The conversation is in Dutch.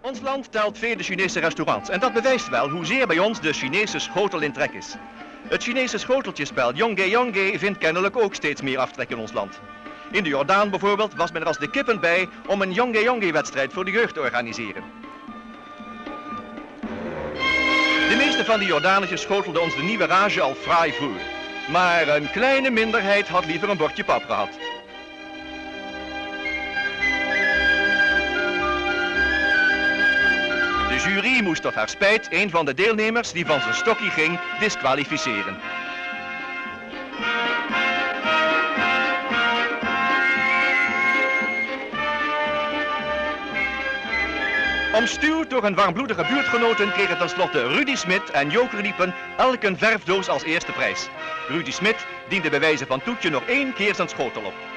Ons land telt vele Chinese restaurants en dat bewijst wel hoezeer bij ons de Chinese schotel in trek is. Het Chinese schoteltjespel Yongge Yongge vindt kennelijk ook steeds meer aftrek in ons land. In de Jordaan bijvoorbeeld was men er als de kippen bij om een Yongge Yongge wedstrijd voor de jeugd te organiseren. De meeste van die Jordaanetjes schotelden ons de nieuwe rage al fraai voor. Maar een kleine minderheid had liever een bordje pap gehad. De jury moest tot haar spijt een van de deelnemers die van zijn stokje ging disqualificeren. Omstuwd door hun warmbloedige buurtgenoten kregen tenslotte Rudy Smit en Joker Diepen elk een verfdoos als eerste prijs. Rudy Smit diende bij wijze van toetje nog 1 keer zijn schotel op.